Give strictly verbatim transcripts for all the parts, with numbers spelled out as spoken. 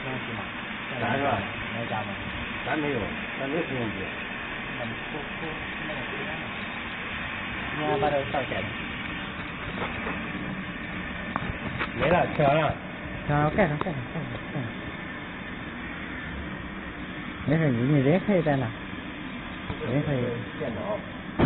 用机吗？ 咱是吧？ 没加吗？ 咱没有，咱没吹风机。 那你出出那个对象吗？你还把这个烧起来。 没了，吃完了。 然后盖上盖上盖上盖上。没事，你你人可以在那。人可以。 电脑。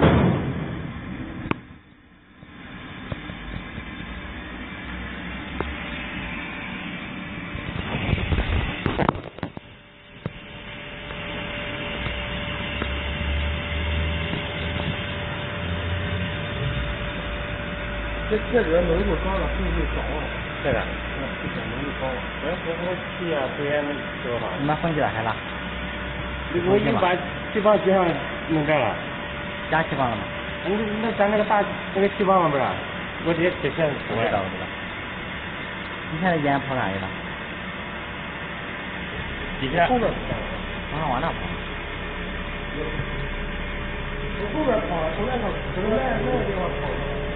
这这里浓度高了，会不会着啊？这个，嗯，这个浓度高。哎，我我气啊，虽然多好。 你把风机打开了？ 我已经把气泡机上弄这了。 加气泡了吗？ 那那咱那个大那个气泡嘛不是？我直接铁线我知道我知道。你现在烟跑哪里了？ 底下。后边跑。 啊，往那跑。 从后边跑，从那个从那那个地方跑。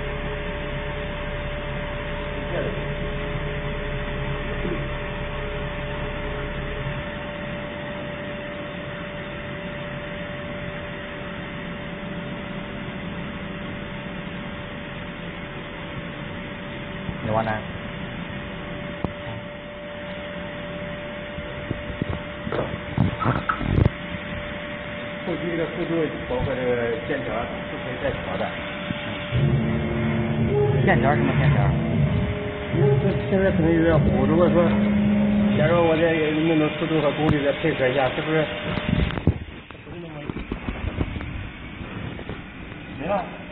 你往哪？ 后期这个速度包括这个线条都可以再调的。 线条什么线条？ 这现在可能有点糊，如果说，假如我这那种速度和功率再配合一下，是不是？不是那么没了。